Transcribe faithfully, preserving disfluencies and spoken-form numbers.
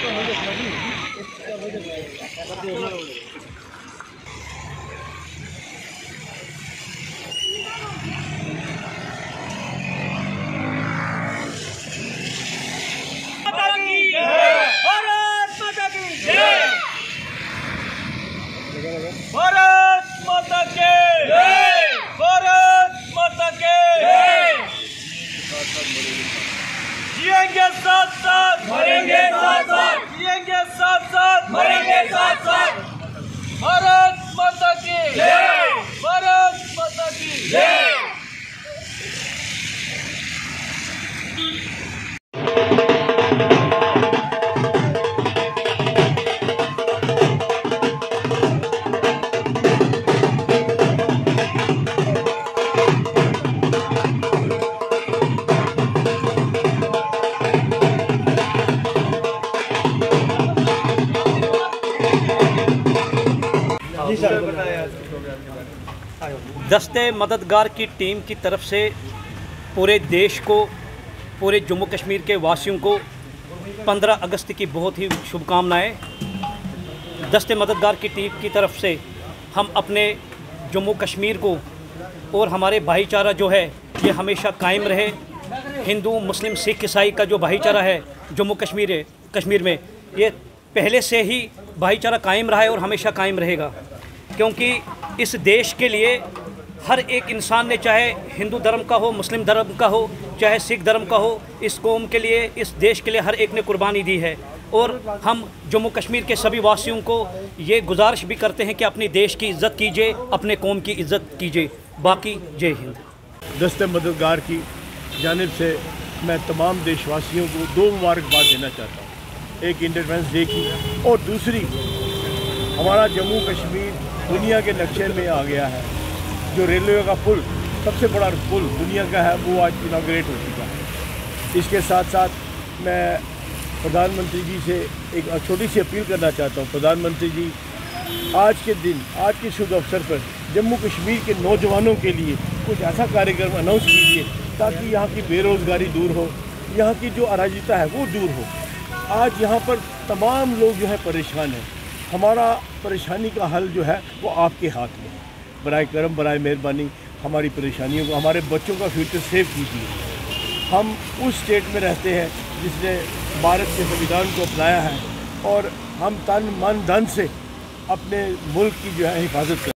भारत माता के जय, भारत माता के जय। जिएंगे साथ साथ मरेंगे साथ साथ, जिएंगे साथ साथ मरेंगे साथ साथ। भारत माता की जय, भारत माता की जय। दस्ते मददगार की टीम की तरफ से पूरे देश को, पूरे जम्मू कश्मीर के वासियों को पंद्रह अगस्त की बहुत ही शुभकामनाएं। दस्ते मददगार की टीम की तरफ से हम अपने जम्मू कश्मीर को और हमारे भाईचारा जो है ये हमेशा कायम रहे। हिंदू मुस्लिम सिख ईसाई का जो भाईचारा है जम्मू कश्मीर है कश्मीर में, ये पहले से ही भाईचारा कायम रहा है और हमेशा कायम रहेगा, क्योंकि इस देश के लिए हर एक इंसान ने, चाहे हिंदू धर्म का हो, मुस्लिम धर्म का हो, चाहे सिख धर्म का हो, इस कौम के लिए, इस देश के लिए हर एक ने कुर्बानी दी है। और हम जम्मू कश्मीर के सभी वासियों को ये गुजारिश भी करते हैं कि अपने देश की इज़्ज़त कीजिए, अपने कौम की इज़्ज़त कीजिए। बाकी जय हिंद। दस्ते मददगार की जानिब से मैं तमाम देशवासियों को दो मुबारकबाद देना चाहता हूँ। एक इंडिपेंडेंस डे की, और दूसरी हमारा जम्मू कश्मीर दुनिया के नक्शे में आ गया है। जो रेलवे का पुल, सबसे बड़ा पुल दुनिया का है, वो आज इनाग्रेट हो चुका है। इसके साथ साथ मैं प्रधानमंत्री जी से एक छोटी सी अपील करना चाहता हूँ। प्रधानमंत्री जी, आज के दिन, आज के शुभ अवसर पर जम्मू कश्मीर के नौजवानों के लिए कुछ ऐसा कार्यक्रम अनाउंस कीजिए ताकि यहाँ की बेरोज़गारी दूर हो, यहाँ की जो अराजकता है वो दूर हो। आज यहाँ पर तमाम लोग जो है परेशान हैं। हमारा परेशानी का हल जो है वो आपके हाथ में है। बराए करम, बराए मेहरबानी हमारी परेशानियों को, हमारे बच्चों का फ्यूचर सेव कीजिए। हम उस स्टेट में रहते हैं जिसने भारत के संविधान को अपनाया है, और हम तन मन धन से अपने मुल्क की जो है हिफाजत करें।